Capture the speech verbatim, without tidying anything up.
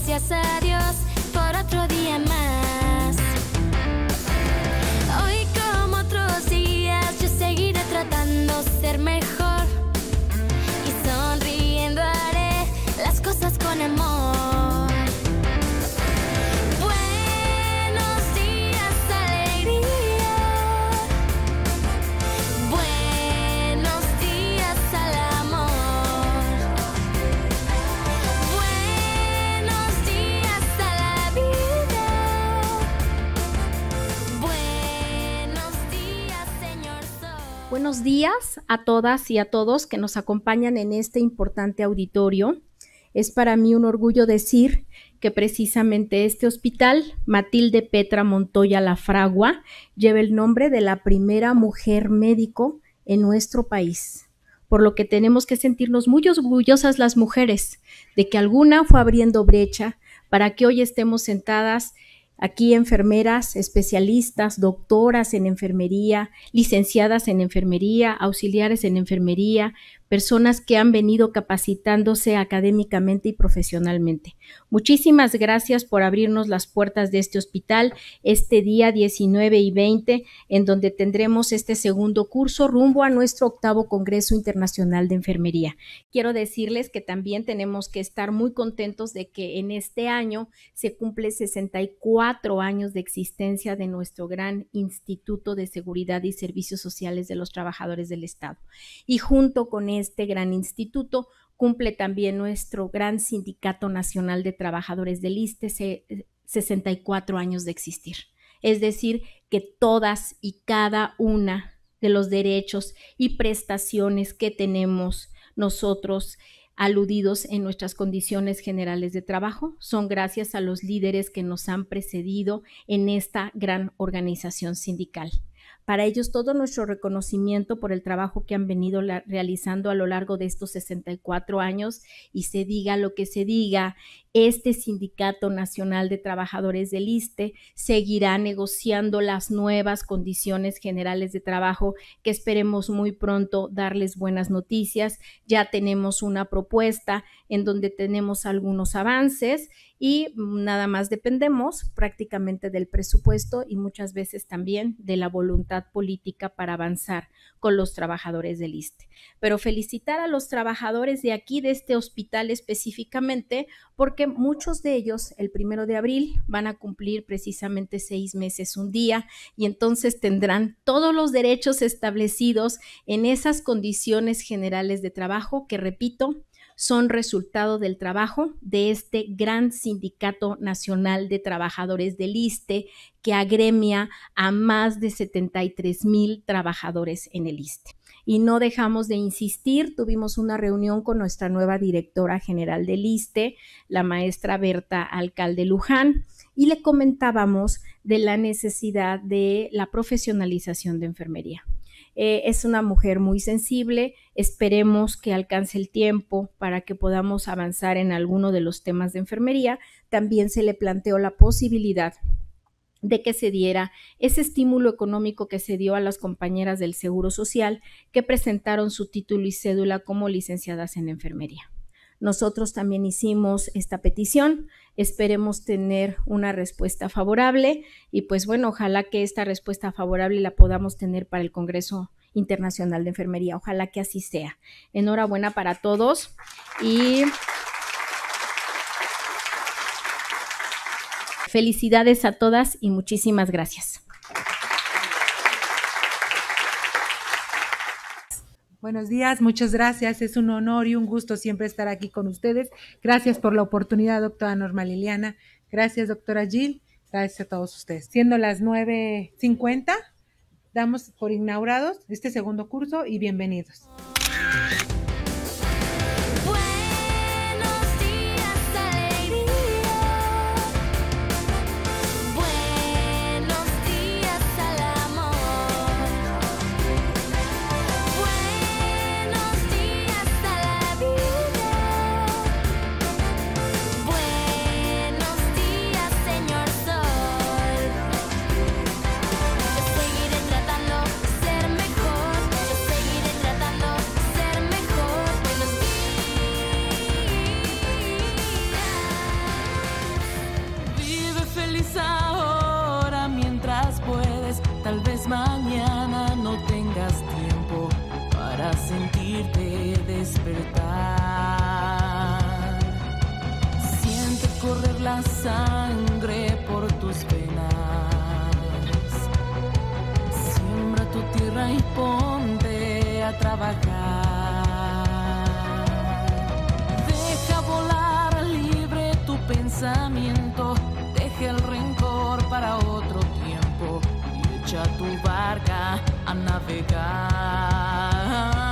gracias a Dios por otro día más. Hoy como otros días yo seguiré tratando de ser mejor y sonriendo haré las cosas con amor. Buenos días a todas y a todos que nos acompañan en este importante auditorio. Es para mí un orgullo decir que precisamente este hospital, Matilde Petra Montoya La Fragua, lleva el nombre de la primera mujer médico en nuestro país, por lo que tenemos que sentirnos muy orgullosas las mujeres de que alguna fue abriendo brecha para que hoy estemos sentadas aquí, enfermeras, especialistas, doctoras en enfermería, licenciadas en enfermería, auxiliares en enfermería, personas que han venido capacitándose académicamente y profesionalmente. Muchísimas gracias por abrirnos las puertas de este hospital este día diecinueve y veinte, en donde tendremos este segundo curso rumbo a nuestro octavo Congreso Internacional de Enfermería. Quiero decirles que también tenemos que estar muy contentos de que en este año se cumple sesenta y cuatro años de existencia de nuestro gran Instituto de Seguridad y Servicios Sociales de los Trabajadores del Estado. Y junto con este gran instituto cumple también nuestro gran Sindicato Nacional de Trabajadores del ISSSTE, sesenta y cuatro años de existir. Es decir, que todas y cada una de los derechos y prestaciones que tenemos nosotros aludidos en nuestras condiciones generales de trabajo son gracias a los líderes que nos han precedido en esta gran organización sindical. Para ellos todo nuestro reconocimiento por el trabajo que han venido la, realizando a lo largo de estos sesenta y cuatro años, y se diga lo que se diga, este Sindicato Nacional de Trabajadores del ISSSTE seguirá negociando las nuevas condiciones generales de trabajo que esperemos muy pronto darles buenas noticias. Ya tenemos una propuesta en donde tenemos algunos avances y nada más dependemos prácticamente del presupuesto y muchas veces también de la voluntad política para avanzar con los trabajadores del ISSSTE. Pero felicitar a los trabajadores de aquí, de este hospital específicamente, porque muchos de ellos el primero de abril van a cumplir precisamente seis meses un día y entonces tendrán todos los derechos establecidos en esas condiciones generales de trabajo que, repito, son resultado del trabajo de este gran Sindicato Nacional de Trabajadores del ISSSTE que agremia a más de setenta y tres mil trabajadores en el ISSSTE. Y no dejamos de insistir, tuvimos una reunión con nuestra nueva directora general del ISSSTE, la maestra Berta Alcalde Luján, y le comentábamos de la necesidad de la profesionalización de enfermería. Eh, es una mujer muy sensible, esperemos que alcance el tiempo para que podamos avanzar en alguno de los temas de enfermería. También se le planteó la posibilidad de que se diera ese estímulo económico que se dio a las compañeras del Seguro Social que presentaron su título y cédula como licenciadas en enfermería. Nosotros también hicimos esta petición, esperemos tener una respuesta favorable y pues bueno, ojalá que esta respuesta favorable la podamos tener para el Congreso Internacional de Enfermería, ojalá que así sea. Enhorabuena para todos y felicidades a todas y muchísimas gracias. Buenos días, muchas gracias. Es un honor y un gusto siempre estar aquí con ustedes. Gracias por la oportunidad, doctora Norma Liliana. Gracias, doctora Jill. Gracias a todos ustedes. Siendo las nueve cincuenta, damos por inaugurados este segundo curso y bienvenidos. Seguiré tratando ser mejor. correr la sangre por tus venas. Siembra tu tierra y ponte a trabajar. Deja volar libre tu pensamiento, deja el rencor para otro tiempo y echa tu barca a navegar.